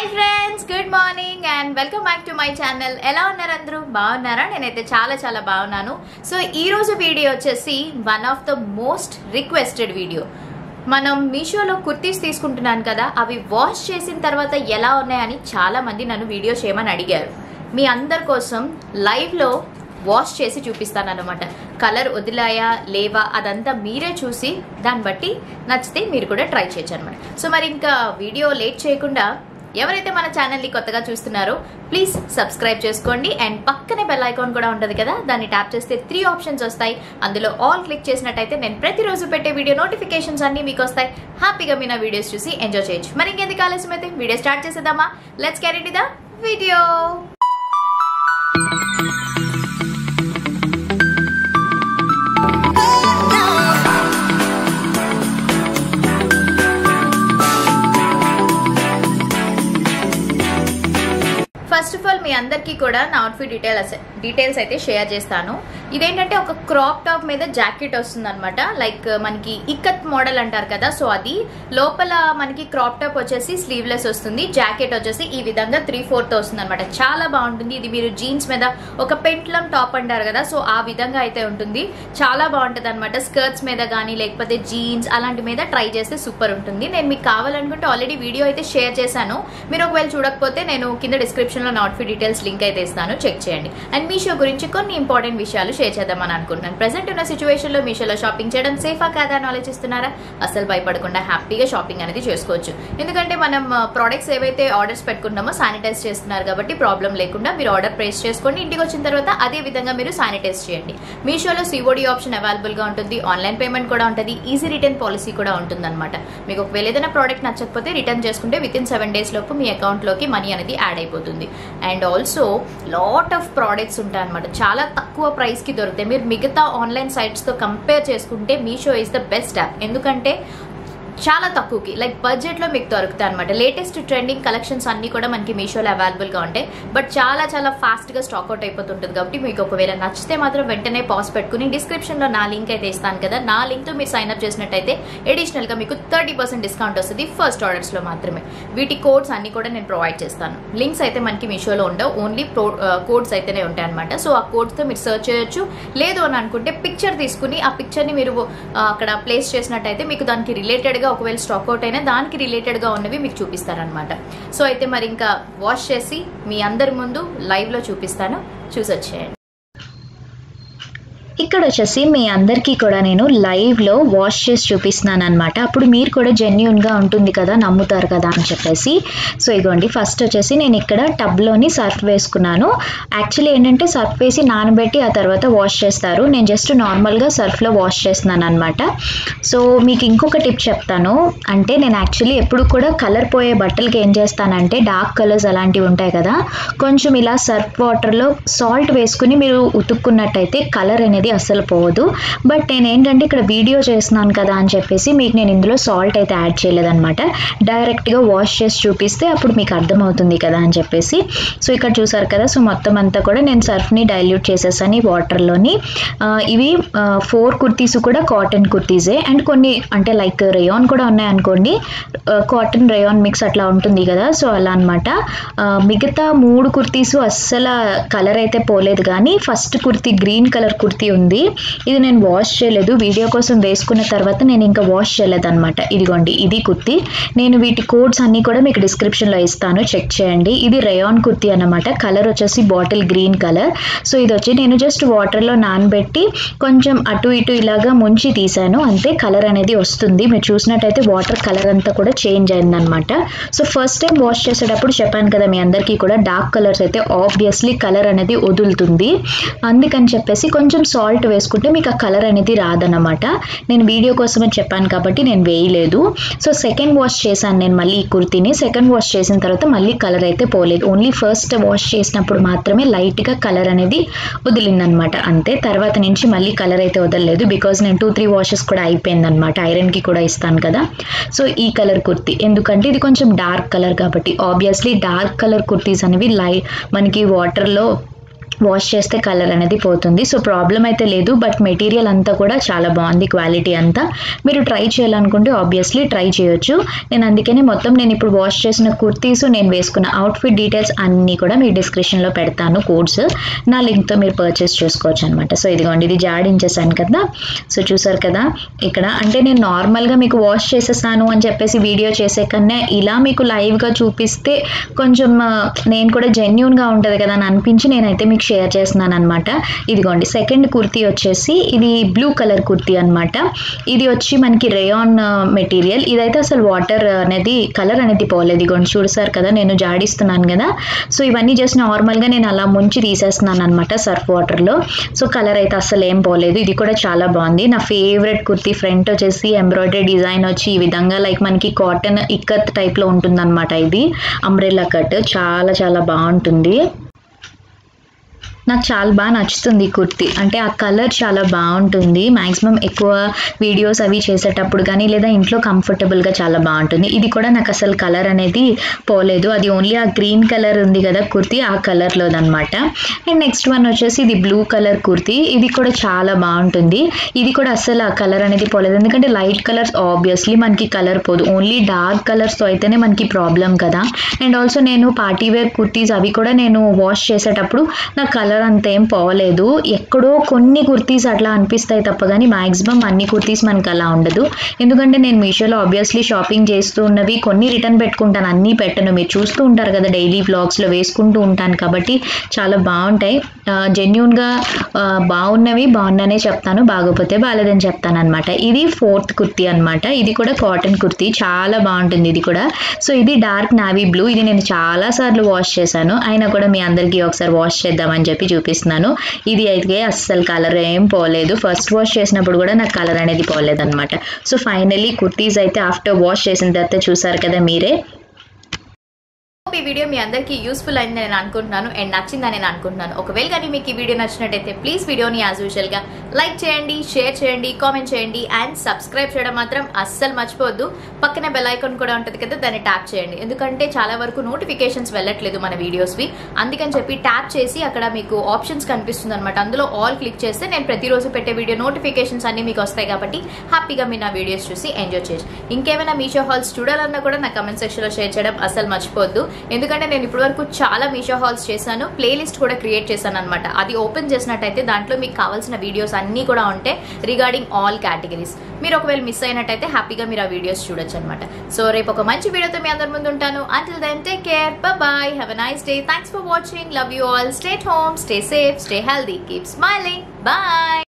Friends, good morning and welcome back to my channel. ఎలా ఉన్నారు అందరూ? బాగున్నారా? నేనైతే చాలా బాగున్నాను. సో ఈ రోజు వీడియో వచ్చేసి one of the most requested video. మనం మీషోలో కుర్తీస్ తీసుకుంటున్నాను కదా, అవి వాష్ చేసిన తర్వాత ఎలా ఉన్నాయని చాలా మంది నన్ను వీడియో చేయమని అడిగారు. మీ అందరి కోసం లైవ్లో వాష్ చేసి చూపిస్తాను అనమాట. కలర్ వదిలాయా లేవా అదంతా మీరే చూసి దాన్ని బట్టి నచ్చితే మీరు కూడా ట్రై చేయొచ్చు అనమాట. సో మరి ఇంకా వీడియో లేట్ చేయకుండా ఎవరైతే మన ఛానల్ని కొత్తగా చూస్తున్నారో ప్లీజ్ సబ్స్క్రైబ్ చేసుకోండి. అండ్ పక్కనే బెల్ ఐకాన్ కూడా ఉంటుంది కదా, దాన్ని ట్యాప్ చేస్తే 3 ఆప్షన్స్ వస్తాయి. అందులో ఆల్ క్లిక్ చేసినట్టయితే నేను ప్రతిరోజు పెట్టే వీడియో నోటిఫికేషన్స్ అన్ని మీకు వస్తాయి. హ్యాపీగా మీ నా వీడియోస్ చూసి ఎంజాయ్ చేయొచ్చు. మరి ఇంకెందుకు ఆలస్యం అయితే వీడియో స్టార్ట్ చేసేద్దామా? Let's get into the video. First of all మీ అందరికీ కూడా నా అవుట్ఫిట్ డీటెయిల్స్ అయితే షేర్ చేస్తాను. ఇదేంటంటే ఒక క్రాప్ టాప్ మీద జాకెట్ వస్తుంది అనమాట. లైక్ మనకి ఇక్కత్ మోడల్ అంటారు కదా, సో అది లోపల మనకి క్రాప్ టాప్ వచ్చేసి స్లీవ్లెస్ వస్తుంది. జాకెట్ వచ్చేసి ఈ విధంగా 3/4 వస్తుంది అనమాట. చాలా బాగుంటుంది. ఇది మీరు జీన్స్ మీద ఒక పెంట్లం టాప్ అంటారు కదా, సో ఆ విధంగా అయితే ఉంటుంది. చాలా బాగుంటుంది అనమాట. స్కర్ట్స్ మీద కానీ లేకపోతే జీన్స్ అలాంటి మీద ట్రై చేస్తే సూపర్ ఉంటుంది. నేను మీకు కావాలనుకుంటే ఆల్రెడీ వీడియో అయితే షేర్ చేశాను. మీరు ఒకవేళ చూడకపోతే నేను కింద డిస్క్రిప్షన్ లో అవుట్ఫిట్ డీటెయిల్స్ లింక్ అయితే ఇస్తాను, చెక్ చేయండి. అండ్ మీషో గురించి కొన్ని ఇంపార్టెంట్ విషయాలు షేర్ చేద్దామని అనుకుంటున్నాను. ప్రెసెంట్ ఉన్న సిచ్యువేషన్ లో మీషోలో షాపింగ్ చేయడం సేఫా కాదా అని ఆలోచిస్తున్నారా? అసలు భయపడకుండా హ్యాపీగా షాపింగ్ అనేది చేసుకోవచ్చు. ఎందుకంటే మనం ప్రోడక్ట్స్ ఏవైతే ఆర్డర్స్ పెట్టుకుంటామో శానిటైజ్ చేస్తున్నారు కాబట్టి ప్రాబ్లం లేకుండా మీరు ఆర్డర్ ప్లేస్ చేసుకోండి. ఇంటికి వచ్చిన తర్వాత అదే విధంగా మీరు శానిటైజ్ చేయండి. మీషోలో COD ఆప్షన్ అవైలబుల్ గా ఉంటుంది. ఆన్లైన్ పేమెంట్ కూడా ఉంటుంది. ఈజీ రిటర్న్ పాలసీ కూడా ఉంటుంది అనమాట. మీకు ఒకవేళ ఏదైనా ప్రోడక్ట్ నచ్చకపోతే రిటర్న్ చేసుకుంటే వితిన్ 7 days లోపు మీ అకౌంట్ లోకి మనీ అనేది యాడ్ అయిపోతుంది. And also lot of products ఉంటాయి అనమాట. చాలా తక్కువ ప్రైస్ కి దొరుకుతాయి. మీరు మిగతా ఆన్లైన్ సైట్స్ తో కంపేర్ చేసుకుంటే Meesho is the best app. ఎందుకంటే చాలా తక్కువకి లైక్ బడ్జెట్ లో మీకు దొరుకుతాయి అనమాట. లేటెస్ట్ ట్రెండింగ్ కలెక్షన్స్ అన్ని కూడా మనకి మీషోలో అవైలబుల్ గా ఉంటాయి. బట్ చాలా ఫాస్ట్ గా స్టాక్ అవుట్ అయిపోతుంటుంది. కాబట్టి మీకు ఒకవేళ నచ్చితే మాత్రం వెంటనే పాజ్ పెట్టుకుని డిస్క్రిప్షన్ లో నా లింక్ అయితే ఇస్తాను కదా, నా లింక్ తో మీరు సైన్ అప్ చేసినట్టయితే అడిషనల్ గా మీకు 30% డిస్కౌంట్ వస్తుంది ఫస్ట్ ఆర్డర్స్ లో మాత్రమే. వీటి కోడ్స్ అన్ని కూడా నేను ప్రొవైడ్ చేస్తాను. లింక్స్ అయితే మనకి మీషోలో ఉండవు, ఓన్లీ కోడ్స్ అయితేనే ఉంటాయి అనమాట. సో ఆ కోడ్స్ తో మీరు సర్చ్ చేయొచ్చు. లేదు అని అనుకుంటే పిక్చర్ తీసుకుని ఆ పిక్చర్ ని మీరు అక్కడ ప్లేస్ చేసినట్టయితే మీకు దానికి రిలేటెడ్ గా ఒకవేళ స్టాక్ అవుట్ అయినా దానికి రిలేటెడ్ గా ఉన్నవి మీకు చూపిస్తారనమాట. సో అయితే మరి ఇంకా వాష్ చేసి మీ అందరి ముందు లైవ్ లో చూపిస్తాను, చూసొచ్చేయండి. ఇక్కడ వచ్చేసి మీ అందరికీ కూడా నేను లైవ్లో వాష్ చేసి చూపిస్తున్నాను అనమాట. అప్పుడు మీరు కూడా జెన్యూన్గా ఉంటుంది కదా, నమ్ముతారు కదా అని చెప్పేసి. సో ఇదిగోండి, ఫస్ట్ వచ్చేసి నేను ఇక్కడ టబ్లోని సర్ఫ్ వేసుకున్నాను. యాక్చువల్లీ ఏంటంటే సర్ఫ్ వేసి నానబెట్టి ఆ తర్వాత వాష్ చేస్తారు. నేను జస్ట్ నార్మల్గా సర్ఫ్లో వాష్ చేస్తున్నాను అనమాట. సో మీకు ఇంకొక టిప్ చెప్తాను. అంటే నేను యాక్చువల్లీ ఎప్పుడు కూడా కలర్ పోయే బట్టలకి ఏం చేస్తానంటే డార్క్ కలర్స్ అలాంటివి ఉంటాయి కదా, కొంచెం ఇలా సర్ఫ్ వాటర్లో సాల్ట్ వేసుకుని మీరు ఉతుక్కున్నట్టయితే కలర్ అనేది అస్సలు పోదు. బట్ నేను ఏంటంటే ఇక్కడ వీడియో చేస్తున్నాను కదా అని చెప్పేసి మీకు నేను ఇందులో సాల్ట్ అయితే యాడ్ చేయలేదన్నమాట. డైరెక్ట్గా వాష్ చేసి చూపిస్తే అప్పుడు మీకు అర్థమవుతుంది కదా అని చెప్పేసి. సో ఇక్కడ చూసారు కదా, సో మొత్తం అంతా కూడా నేను సర్ఫ్ని డైల్యూట్ చేసేసాను ఈ వాటర్లోని. ఇవి 4 కుర్తీస్ కూడా కాటన్ కుర్తీసే. అండ్ కొన్ని అంటే లైక్ రేయాన్ కూడా ఉన్నాయనుకోండి, కాటన్ రేయాన్ మిక్స్ అట్లా ఉంటుంది కదా, సో అలా అనమాట. మిగతా 3 కుర్తీస్ అస్సలు కలర్ అయితే పోలేదు. కానీ first kurti green colour kurti ఉంది, ఇది నేను వాష్ చేయలేదు. వీడియో కోసం వేసుకున్న తర్వాత నేను ఇంకా వాష్ చేయలేదు అనమాట. ఇదిగోండి, ఇది కుర్తీ. నేను వీటి కోడ్స్ అన్ని కూడా మీకు డిస్క్రిప్షన్లో ఇస్తాను, చెక్ చేయండి. ఇది రేయాన్ కుర్తీ అనమాట. కలర్ వచ్చేసి బాటిల్ గ్రీన్ కలర్. సో ఇది వచ్చి నేను జస్ట్ వాటర్లో నానబెట్టి కొంచెం అటు ఇటు ఇలాగా ముంచి తీసాను, అంతే. కలర్ అనేది వస్తుంది. మీరు చూసినట్టయితే వాటర్ కలర్ అంతా కూడా చేంజ్ అయిందనమాట. సో ఫస్ట్ టైం వాష్ చేసేటప్పుడు చెప్పాను కదా మీ అందరికీ కూడా, డార్క్ కలర్స్ అయితే ఆబ్వియస్లీ కలర్ అనేది వదులుతుంది. అందుకని చెప్పేసి కొంచెం సాల్ట్ వేసుకుంటే మీకు ఆ కలర్ అనేది రాదన్నమాట. నేను వీడియో కోసమే చెప్పాను కాబట్టి నేను వేయలేదు. సో సెకండ్ వాష్ చేశాను నేను మళ్ళీ ఈ కుర్తీని. సెకండ్ వాష్ చేసిన తర్వాత మళ్ళీ కలర్ అయితే పోలేదు. ఓన్లీ ఫస్ట్ వాష్ చేసినప్పుడు మాత్రమే లైట్గా కలర్ అనేది వదిలిందనమాట, అంతే. తర్వాత నుంచి మళ్ళీ కలర్ అయితే వదలలేదు. బికాజ్ నేను 2-3 వాషెస్ కూడా అయిపోయిందనమాట. ఐరన్కి కూడా ఇస్తాను కదా. సో ఈ కలర్ కుర్తీ ఎందుకంటే ఇది కొంచెం డార్క్ కలర్ కాబట్టి ఆబ్వియస్లీ డార్క్ కలర్ కుర్తీస్ అనేవి మనకి వాటర్లో వాష్ చేస్తే కలర్ అనేది పోతుంది. సో ప్రాబ్లం అయితే లేదు, బట్ మెటీరియల్ అంతా కూడా చాలా బాగుంది, క్వాలిటీ అంతా. మీరు ట్రై చేయాలనుకుంటే ఆబ్వియస్లీ ట్రై చేయొచ్చు. నేను అందుకనే మొత్తం నేను ఇప్పుడు వాష్ చేసిన కుర్తీస్, నేను వేసుకున్న అవుట్ఫిట్ డీటెయిల్స్ అన్నీ కూడా మీ డిస్క్రిప్షన్లో పెడతాను, కోడ్స్, నా లింక్తో మీరు పర్చేస్ చేసుకోవచ్చు అనమాట. సో ఇదిగోండి, ఇది జాడించేసాను కదా. సో చూసారు కదా ఇక్కడ, అంటే నేను నార్మల్గా మీకు వాష్ చేసేసాను అని చెప్పేసి వీడియో చేసే కన్నా ఇలా మీకు లైవ్గా చూపిస్తే కొంచెం నేను కూడా జెన్యూన్గా ఉంటుంది కదా అని అనిపించి నేనైతే మీకు షేర్ చేస్తున్నాను అనమాట. ఇదిగోండి, సెకండ్ కుర్తీ వచ్చేసి ఇది బ్లూ కలర్ కుర్తీ అనమాట. ఇది వచ్చి మనకి రేయాన్ మెటీరియల్. ఇదైతే అసలు వాటర్ అనేది కలర్ అనేది పోలేదు. ఇదిగోండి చూసారు కదా, నేను జాడిస్తున్నాను కదా. సో ఇవన్నీ జస్ట్ నార్మల్గా నేను అలా ముంచి తీసేస్తున్నాను అనమాట సర్ఫ్ వాటర్లో. సో కలర్ అయితే అసలు ఏం పోలేదు. ఇది కూడా చాలా బాగుంది, నా ఫేవరెట్ కుర్తీ. ఫ్రంట్ వచ్చేసి ఎంబ్రాయిడరీ డిజైన్ వచ్చి ఈ విధంగా లైక్ మనకి కాటన్ ఇక్కత్ టైప్లో ఉంటుంది అనమాట. ఇది అంబ్రెల్లా కట్, చాలా చాలా బాగుంటుంది. నాకు చాలా బాగా నచ్చుతుంది ఈ కుర్తీ, అంటే ఆ కలర్ చాలా బాగుంటుంది. మ్యాక్సిమం ఎక్కువ వీడియోస్ అవి చేసేటప్పుడు కానీ లేదా ఇంట్లో కంఫర్టబుల్గా చాలా బాగుంటుంది. ఇది కూడా నాకు అసలు కలర్ అనేది పోలేదు, అది ఓన్లీ ఆ గ్రీన్ కలర్ ఉంది కదా కుర్తీ, ఆ కలర్లోదనమాట. అండ్ నెక్స్ట్ వన్ వచ్చేసి ఇది బ్లూ కలర్ కుర్తీ. ఇది కూడా చాలా బాగుంటుంది. ఇది కూడా అసలు ఆ కలర్ అనేది పోలేదు, ఎందుకంటే లైట్ కలర్స్ ఆబ్వియస్లీ మనకి కలర్ పోదు, ఓన్లీ డార్క్ కలర్స్తో అయితేనే మనకి ప్రాబ్లం కదా. అండ్ ఆల్సో నేను పార్టీ వేర్ కుర్తీస్ అవి కూడా నేను వాష్ చేసేటప్పుడు నా కలర్ అంతేం పోలేదు. ఎక్కడో కొన్ని కుర్తీస్ అట్లా అనిపిస్తాయి తప్ప కానీ మ్యాక్సిమం అన్ని కుర్తీస్ మనకు అలా ఉండదు. ఎందుకంటే నేను మీషోలో ఆబ్వియస్లీ షాపింగ్ చేస్తూ ఉన్నవి కొన్ని రిటర్న్ పెట్టుకుంటాను, అన్నీ పెట్టను. మీరు చూస్తూ ఉంటారు కదా డైలీ వ్లాగ్స్లో వేసుకుంటూ ఉంటాను కాబట్టి చాలా బాగుంటాయి. జెన్యూన్గా బాగున్నవి బాగున్నానే చెప్తాను, బాగోపోతే బాగాలేదని చెప్తాను అనమాట. ఇది ఫోర్త్ కుర్తీ అనమాట. ఇది కూడా కాటన్ కుర్తీ, చాలా బాగుంటుంది ఇది కూడా. సో ఇది డార్క్ నావీ బ్లూ. ఇది నేను చాలా సార్లు వాష్ చేశాను, అయినా కూడా మీ అందరికీ ఒకసారి వాష్ చేద్దామని చెప్పి చూపిస్తున్నాను. ఇది అయితే అస్సలు కలర్ ఏం పోలేదు, ఫస్ట్ వాష్ చేసినప్పుడు కూడా నాకు కలర్ అనేది పోలేదు అనమాట. సో ఫైనలీ కుర్తీస్ అయితే ఆఫ్టర్ వాష్ చేసిన తర్వాత చూసారు కదా మీరే. ఈ వీడియో మీ అందరికీ యూస్ఫుల్ అయిందని నేను అనుకుంటున్నాను అండ్ నచ్చిందని నేను అనుకుంటున్నాను. ఒకవేళ కానీ మీకు ఈ వీడియో నచ్చినట్టయితే ప్లీజ్ వీడియోని యాజ్ యూజువల్ గా లైక్ చేయండి, షేర్ చేయండి, కామెంట్ చేయండి అండ్ సబ్స్క్రైబ్ చేయడం మాత్రం అస్సలు మర్చిపోవద్దు. పక్కనే బెల్ ఐకాన్ కూడా ఉంటుంది కదా, దాన్ని ట్యాప్ చేయండి. ఎందుకంటే చాలా వరకు నోటిఫికేషన్స్ వెళ్ళట్లేదు మన వీడియోస్వి, అందుకని చెప్పి ట్యాప్ చేసి అక్కడ మీకు ఆప్షన్స్ కనిపిస్తుంది అనమాట. అందులో ఆల్ క్లిక్ చేస్తే నేను ప్రతిరోజు పెట్టే వీడియో నోటిఫికేషన్స్ అన్ని మీకు వస్తాయి కాబట్టి హ్యాపీగా మీరు నా వీడియోస్ చూసి ఎంజాయ్ చేయొచ్చు. ఇంకేమైనా మీషో హాల్స్ చూడాలన్నా కూడా నా కమెంట్ సెక్షన్ లో షేర్ చేయడం అస్సలు మర్చిపోవద్దు. ఎందుకంటే నేను ఇప్పటి వరకు చాలా మీషో హాల్స్ చేశాను, ప్లేలిస్ట్ కూడా క్రియేట్ చేశాను అనమాట. అది ఓపెన్ చేసినట్టయితే దాంట్లో మీకు కావాల్సిన వీడియోస్ అన్ని కూడా ఉంటాయి రిగార్డింగ్ ఆల్ కేటగిరీస్. మీరు ఒకవేళ మిస్ అయినట్టయితే హ్యాపీగా మీరు ఆ వీడియోస్ చూడొచ్చు అనమాట. సో రేపు ఒక మంచి వీడియోతో మీ అందరి ముందు ఉంటాను. Until then, take care, bye-bye, have a nice day, thanks for watching, love you all, stay at home, stay safe, stay healthy, keep smiling, bye.